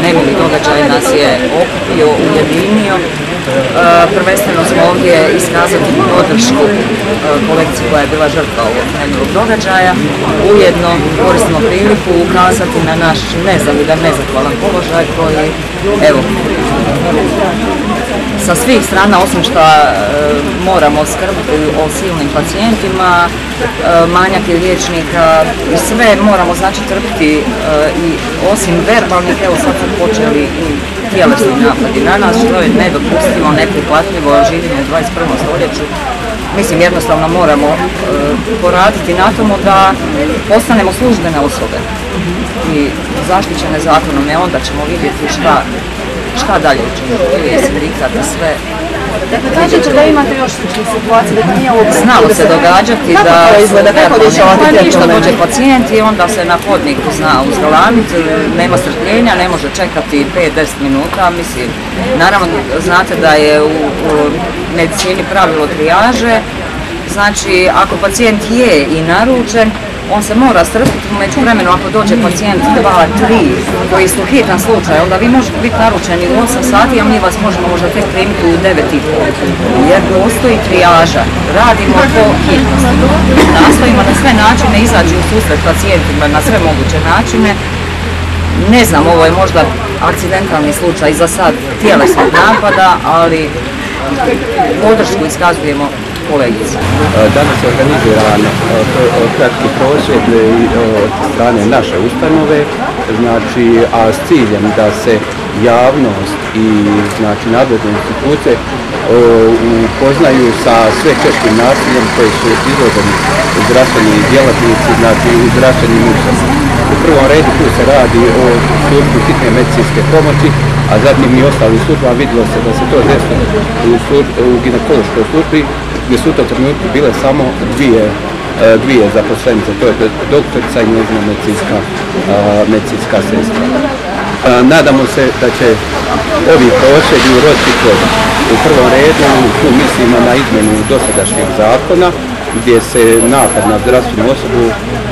nemili događaj nas je okupio, ujedinio. Prvenstveno smo ovdje iskazati podršku kolekciji koja je bila žrtva ovog nemilog događaja. Ujedno koristimo priliku ukazati na naš nezavidan, nezahvalan položaj koji, evo, sa svih strana, osim što moramo skrbiti o silnim pacijentima, manjak je liječnika, sve moramo znači trpiti i osim verbalnih, evo sad su počeli i tjelesni napadi na nas, što je nedopustivo, neprihvatljivo, živimo u 21. stoljeću. Mislim, jednostavno moramo poraditi na tomu da postanemo službene osobe i zaštićene zakonom, onda ćemo vidjeti šta dalje učiniti, je sindikat i sve. Dakle, kažete da imate još sličnih situacija, da nije ovo... Znalo se događati da ništa dođe pacijent i onda se na hodniku zna uzgalamiti, nema strpljenja, ne može čekati 5-10 minuta, mislim, naravno znate da je u medicini pravilo trijaže, znači ako pacijent je i naručen, on se mora strpiti, među vremenu ako dođe pacijent 2-3 koji su hitan slučaj, onda vi možete biti naručeni u 8 sati, a mi vas možemo možda tek primiti u 9:30, jer postoji trijaža, radimo po hitnosti. Nastojimo na sve načine izaći u susret pacijentima, na sve moguće načine. Ne znam, ovo je možda akcidentalni slučaj za sad tjelesnog napada, ali podršku iskazujemo kolegici. Danas je organiziran kratki prosvjed od strane naše ustanove, znači, a s ciljem da se javnost i znači nadležne institucije upoznaju sa sve češćim nasiljem koje su izloženi zdravstveni djelatnici, znači u zdravstvenim ustanovama. U prvom redu tu se radi o službi hitne medicinske pomoći, a zatim i ostalim službama. Vidjelo se da se to desilo u ginekološkoj službi, gdje su u tom trenutku bile samo dvije zaposlenice, to je doktorica i njezina medicinska sestra. Nadamo se da će ovi prosvjedi uroditi plodom. U prvom redu tu mislimo na izmjenu dosadašnjeg zakona, gdje se napad na zdravstvenu osobu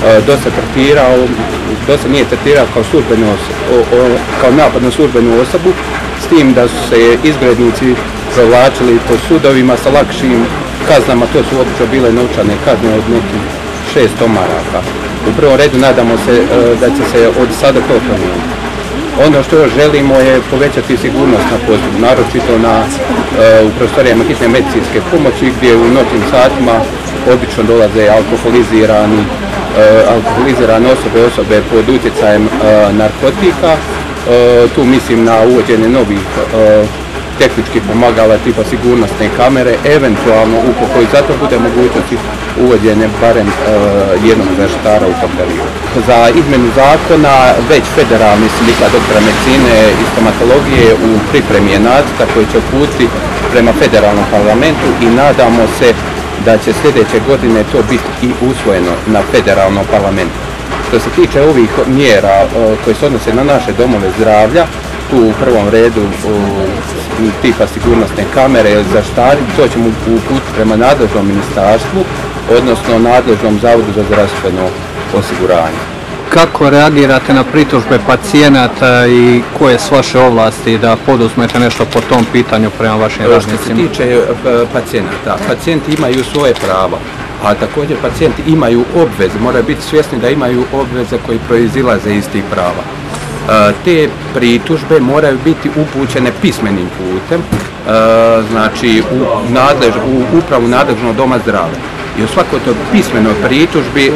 dosta nije tretirao kao napad na službenu osobu, s tim da su se izgrednici provlačili po sudovima sa lakšim kaznama, to su obično bile novčane kazne od nekih 600 maraka. U prvom redu nadamo se da će se od sada to promijeniti. Ono što još želimo je povećati sigurnost na postupku, naročito u prostorijama hitne medicinske pomoći, gdje u noćnim satima obično dolaze alkoholizirane osobe pod utjecajem narkotika. Tu mislim na uvođenje novih tehničkih pomagala tipa sigurnosne kamere, eventualno ukoliko i zato bude mogućnosti uvođenje barem jednog zaštitara u tom periodu. Za izmjenu zakona već Federalni sindikat doktora medicine i stomatologije u pripremi je nacrta koji će uputiti prema federalnom parlamentu i nadamo se da će sljedeće godine to biti i usvojeno na federalnom parlamentu. Što se tiče ovih mjera koje se odnose na naše domove zdravlja, tu u prvom redu tipa sigurnosne kamere ili zaštitari, to ćemo uputiti prema nadležnom ministarstvu, odnosno nadležnom zavodu za zdravstveno osiguranje. Kako reagirate na pritužbe pacijenata i koje su vaše ovlasti da poduzmete nešto po tom pitanju prema vašim radnicima? Što se tiče pacijenata, pacijenti imaju svoje prava, a također pacijenti imaju obveze, moraju biti svjesni da imaju obveze koji proizilaze iz tih prava. Te pritužbe moraju biti upućene pismenim putem, znači u upravu nadležnog doma zdravlja. I u svakoj toj pismenoj pritužbi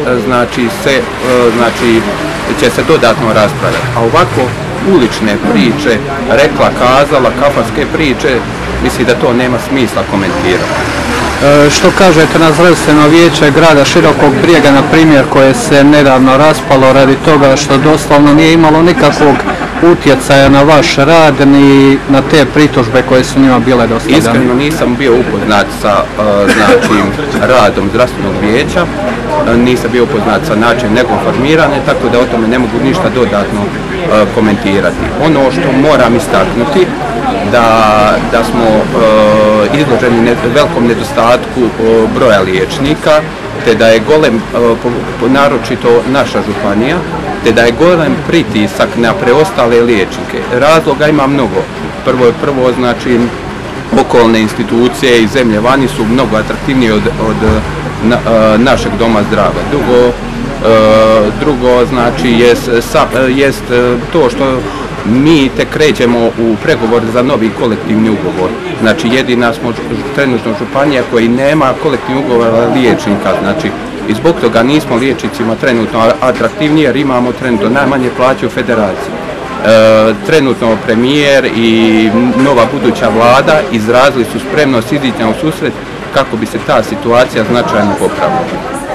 će se dodatno raspravljati. A ovako ulične priče, rekla, kazala, kafanske priče, mislim da to nema smisla komentirati. Što kažete na zdravstveno vijeće grada Širokog Brijega, na primjer, koje se nedavno raspalo radi toga što doslovno nije imalo nikakvog utjecaja na vaš rad ni na te pritužbe koje su njima bile dostavljane? Iskreno nisam bio upoznat sa radom zdravstvenog vijeća, nisam bio upoznat sa načinom njegovog formiranja, tako da o tome ne mogu ništa dodatno komentirati. Ono što moram istaknuti da smo izloženi velikom nedostatku broja liječnika, te da je golem, naročito naša županija, te da je golem pritisak na preostale liječnike. Razloga ima mnogo. Prvo znači okolne institucije i zemlje vani su mnogo atraktivnije od našeg doma zdravlja. Drugo znači jest to što mi te krećemo u pregovor za novi kolektivni ugovor. Znači jedina smo trenutno županija koji nema kolektivni ugovor liječnika. Znači i zbog toga nismo liječnicima trenutno atraktivniji jer imamo trenutno najmanje plaće u federaciji. Trenutno premijer i nova buduća vlada izrazili su spremnost izići u susret kako bi se ta situacija značajno popravila.